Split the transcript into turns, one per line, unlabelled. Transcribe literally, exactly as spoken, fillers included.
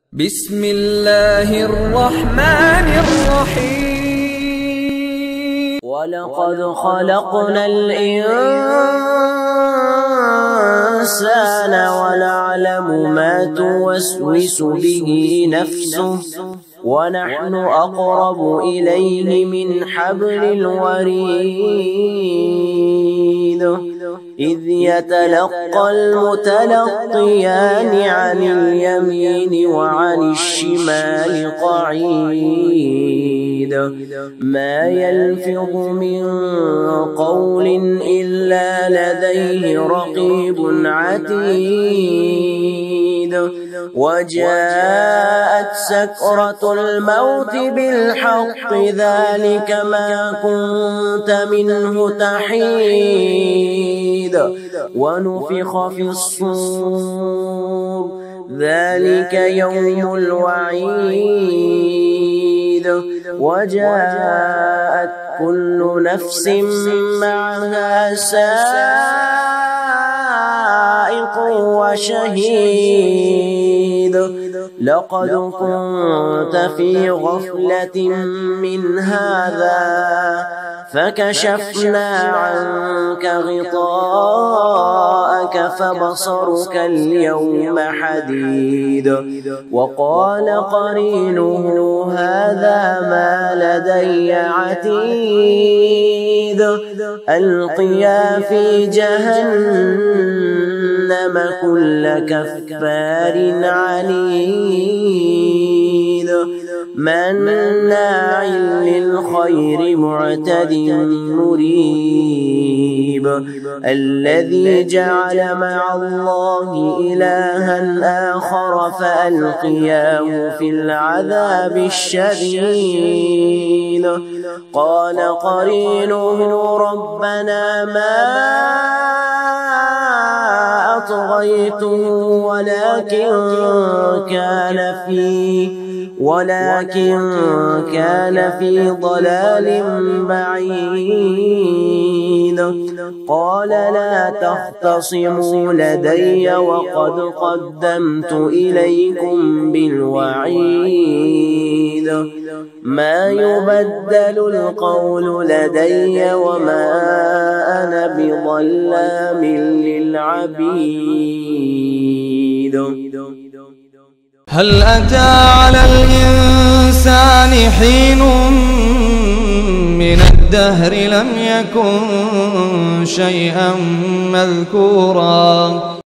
بسم الله الرحمن الرحيم.
ولقد خلقنا الإنسان ونعلم ما توسوس به نفسه ونحن أقرب إليه من حبل الوريد إذ يتلقى المتلقيان عن اليمين وعن الشمال قعيد ما يلفظ من قول إلا لديه رقيب عتيد وجاءت سكرة الموت بالحق ذلك ما كنت منه تحيد ونفخ في الصور ذلك يوم الوعيد وجاءت كل نفس معها سائق وشهيد لقد كنت في غفلة من هذا فكشفنا عنك غطاءك فبصرك اليوم حديد وقال قرينه هذا ما لدي عتيد ألقيا في جهنم كل كفار عنيد مناع للخير معتد مريب الذي جعل مع الله إلها آخر فألقياه في العذاب الشديد قال قرينه ربنا ما أطغيته ولكن كان في ولكن كان في ضلال بعيد قال لا تختصموا لدي وقد قدمت إليكم بالوعيد ما يبدل القول لدي وما أنا بظلام للعبيد.
هل أتى على الإنسان حين من الدهر لم يكن شيئا مذكورا